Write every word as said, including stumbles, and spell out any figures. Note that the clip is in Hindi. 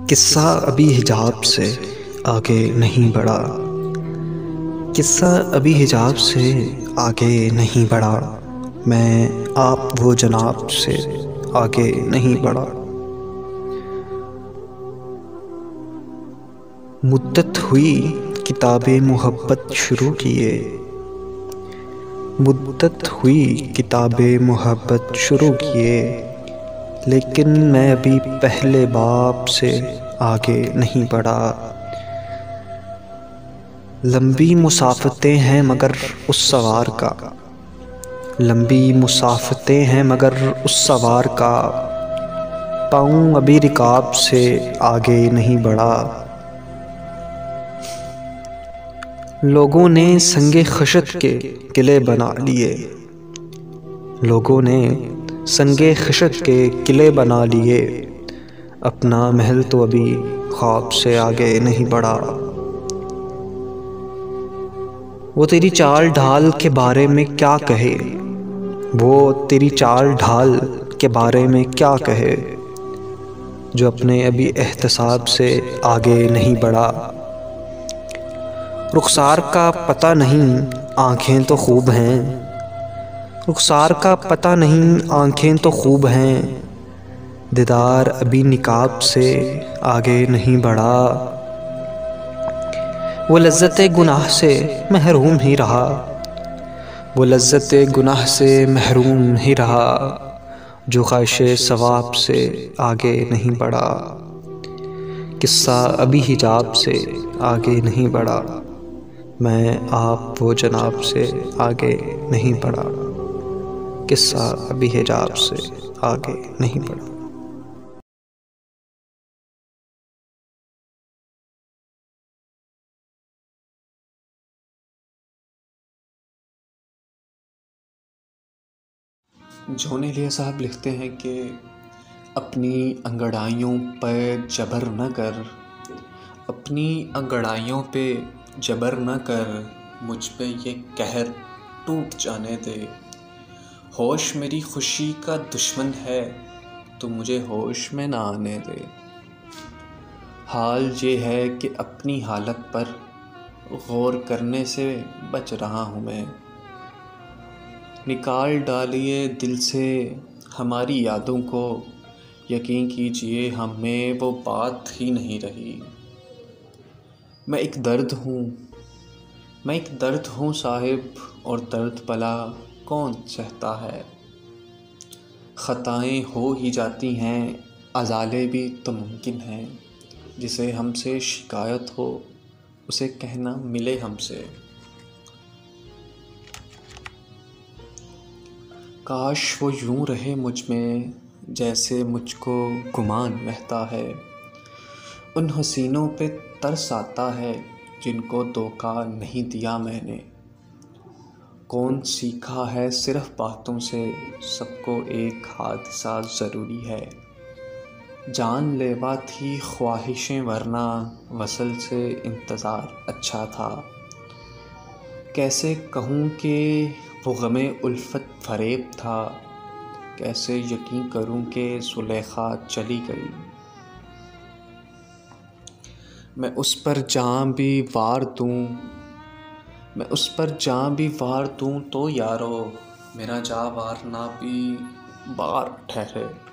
किस्सा अभी हिजाब से आगे नहीं बढ़ा। किस्सा अभी हिजाब से आगे नहीं बढ़ा। मैं आप वो जनाब से आगे नहीं बढ़ा। मुद्दत हुई किताबे मोहब्बत शुरू किए। मुद्दत हुई किताबे मोहब्बत शुरू किए, लेकिन मैं अभी पहले बाब से आगे नहीं बढ़ा। लंबी मुसाफतें हैं मगर उस सवार का लंबी मुसाफतें हैं मगर उस सवार का पाँव अभी रिकाब से आगे नहीं बढ़ा। लोगों ने संगे खशत के किले बना लिए। लोगों ने संगे खशत के किले बना लिए, अपना महल तो अभी ख्वाब से आगे नहीं बढ़ा। वो तेरी चाल ढाल के बारे में क्या कहे वो तेरी चाल ढाल के बारे में क्या कहे जो अपने अभी एहतसाब से आगे नहीं बढ़ा। रुखसार का पता नहीं आँखें तो खूब हैं। रुखसार का पता नहीं आँखें तो खूब हैं, दीदार अभी निकाब से आगे नहीं बढ़ा। वो लज्जत गुनाह से महरूम ही रहा। वो लज्जत गुनाह से महरूम ही रहा, जो ख्वाहिश सवाब से आगे नहीं बढ़ा। किस्सा अभी हिजाब से आगे नहीं बढ़ा। मैं आप वो जनाब से आगे नहीं बढ़ा। किस्सा अभी हिजाब से आगे नहीं बढ़ा। जोने लिया साहब लिखते हैं कि अपनी अंगड़ाइयों पर जबर न कर, अपनी अंगड़ाइयों पे जबर न कर, मुझ पे ये कहर टूट जाने दे। होश मेरी खुशी का दुश्मन है, तो मुझे होश में ना आने दे। हाल ये है कि अपनी हालत पर गौर करने से बच रहा हूँ मैं। निकाल डालिए दिल से हमारी यादों को, यकीन कीजिए हमें वो बात ही नहीं रही। मैं एक दर्द हूँ मैं एक दर्द हूँ साहिब, और दर्द भला कौन सहता है। ख़ताएँ हो ही जाती हैं, अज़ाले भी तो मुमकिन हैं। जिसे हमसे शिकायत हो उसे कहना मिले हमसे। काश वो यूं रहे मुझ में जैसे मुझको गुमान रहता है। उन हसीनों पे तरस आता है जिनको धोखा नहीं दिया मैंने। कौन सीखा है सिर्फ बातों से, सबको एक हादसा ज़रूरी है। जानलेवा थी ख्वाहिशें वरना वसल से इंतज़ार अच्छा था। कैसे कहूँ कि वो गमे उल्फत फ़रेब था, कैसे यकीन करूँ कि सुलेखा चली गई। मैं उस पर जान भी वार दूँ मैं उस पर जान भी वार दूँ तो यारो, मेरा जा वारना भी बार ठहरे।